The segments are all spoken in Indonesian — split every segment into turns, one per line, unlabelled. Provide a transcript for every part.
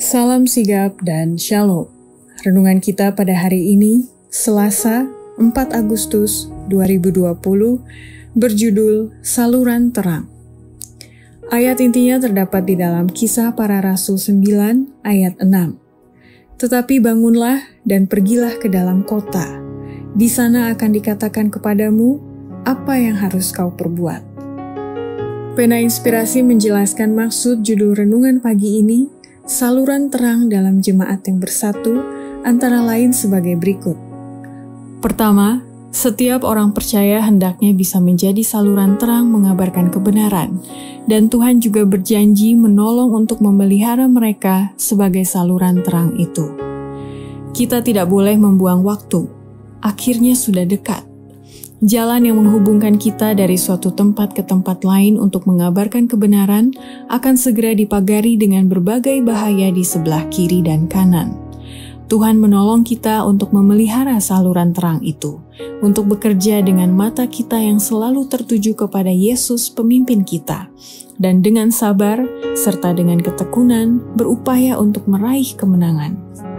Salam sigap dan shalom. Renungan kita pada hari ini, Selasa 4 Agustus 2020, berjudul Saluran Terang. Ayat intinya terdapat di dalam Kisah Para Rasul 9 ayat 6. Tetapi bangunlah dan pergilah ke dalam kota. Di sana akan dikatakan kepadamu apa yang harus kau perbuat. Pena Inspirasi menjelaskan maksud judul renungan pagi ini, saluran terang dalam jemaat yang bersatu, antara lain sebagai berikut. Pertama, setiap orang percaya hendaknya bisa menjadi saluran terang mengabarkan kebenaran, dan Tuhan juga berjanji menolong untuk memelihara mereka sebagai saluran terang itu. Kita tidak boleh membuang waktu, akhirnya sudah dekat. Jalan yang menghubungkan kita dari suatu tempat ke tempat lain untuk mengabarkan kebenaran akan segera dipagari dengan berbagai bahaya di sebelah kiri dan kanan. Tuhan menolong kita untuk memelihara saluran terang itu, untuk bekerja dengan mata kita yang selalu tertuju kepada Yesus pemimpin kita, dan dengan sabar serta dengan ketekunan berupaya untuk meraih kemenangan.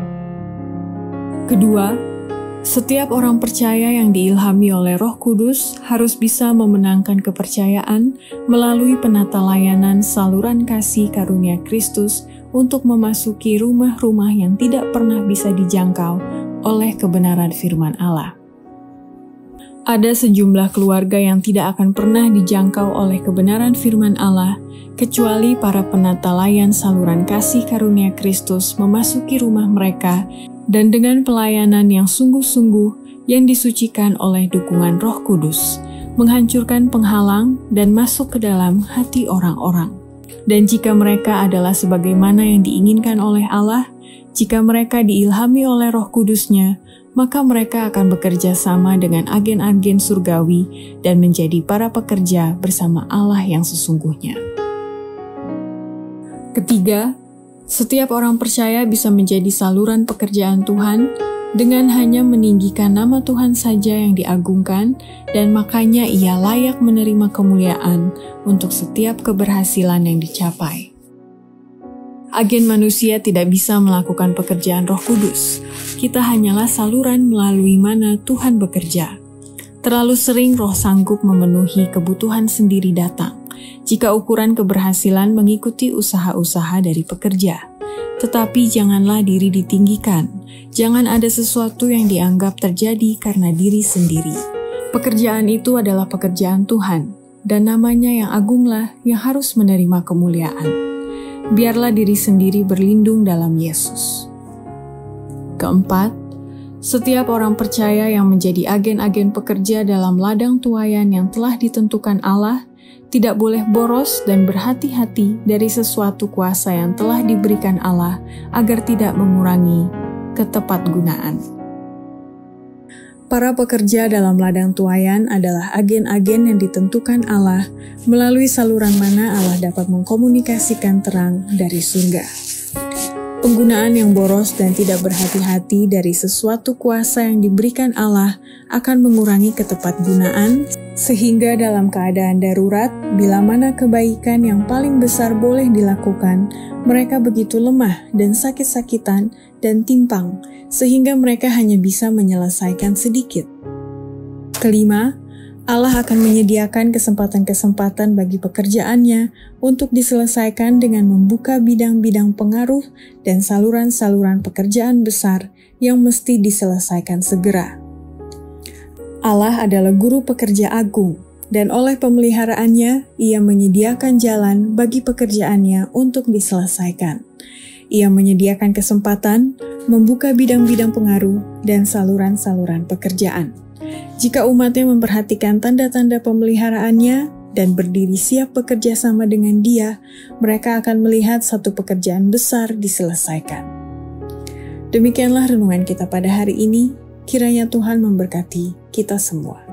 Kedua, setiap orang percaya yang diilhami oleh Roh Kudus harus bisa memenangkan kepercayaan melalui penata layanan saluran kasih karunia Kristus untuk memasuki rumah-rumah yang tidak pernah bisa dijangkau oleh kebenaran firman Allah. Ada sejumlah keluarga yang tidak akan pernah dijangkau oleh kebenaran firman Allah, kecuali para penata layan saluran kasih karunia Kristus memasuki rumah mereka dan dengan pelayanan yang sungguh-sungguh yang disucikan oleh dukungan Roh Kudus, menghancurkan penghalang dan masuk ke dalam hati orang-orang. Dan jika mereka adalah sebagaimana yang diinginkan oleh Allah, jika mereka diilhami oleh Roh Kudus-Nya, maka mereka akan bekerja sama dengan agen-agen surgawi dan menjadi para pekerja bersama Allah yang sesungguhnya. Ketiga, setiap orang percaya bisa menjadi saluran pekerjaan Tuhan dengan hanya meninggikan nama Tuhan saja yang diagungkan, dan makanya ia layak menerima kemuliaan untuk setiap keberhasilan yang dicapai. Agen manusia tidak bisa melakukan pekerjaan Roh Kudus. Kita hanyalah saluran melalui mana Tuhan bekerja. Terlalu sering Roh sanggup memenuhi kebutuhan sendiri datang jika ukuran keberhasilan mengikuti usaha-usaha dari pekerja. Tetapi janganlah diri ditinggikan. Jangan ada sesuatu yang dianggap terjadi karena diri sendiri. Pekerjaan itu adalah pekerjaan Tuhan, dan namanya yang agunglah yang harus menerima kemuliaan. Biarlah diri sendiri berlindung dalam Yesus. Keempat, setiap orang percaya yang menjadi agen-agen pekerja dalam ladang tuaian yang telah ditentukan Allah tidak boleh boros dan berhati-hati dari sesuatu kuasa yang telah diberikan Allah agar tidak mengurangi ketepatgunaan. Para pekerja dalam ladang tuaian adalah agen-agen yang ditentukan Allah melalui saluran mana Allah dapat mengkomunikasikan terang dari surga. Penggunaan yang boros dan tidak berhati-hati dari sesuatu kuasa yang diberikan Allah akan mengurangi ketepatgunaan, sehingga dalam keadaan darurat, bila mana kebaikan yang paling besar boleh dilakukan, mereka begitu lemah dan sakit-sakitan dan timpang, sehingga mereka hanya bisa menyelesaikan sedikit. Kelima, Allah akan menyediakan kesempatan-kesempatan bagi pekerjaannya untuk diselesaikan dengan membuka bidang-bidang pengaruh dan saluran-saluran pekerjaan besar yang mesti diselesaikan segera. Allah adalah guru pekerja agung, dan oleh pemeliharaannya, ia menyediakan jalan bagi pekerjaannya untuk diselesaikan. Ia menyediakan kesempatan, membuka bidang-bidang pengaruh dan saluran-saluran pekerjaan. Jika umatnya memperhatikan tanda-tanda pemeliharaannya dan berdiri siap bekerja sama dengan Dia, mereka akan melihat satu pekerjaan besar diselesaikan. Demikianlah renungan kita pada hari ini. Kiranya Tuhan memberkati kita semua.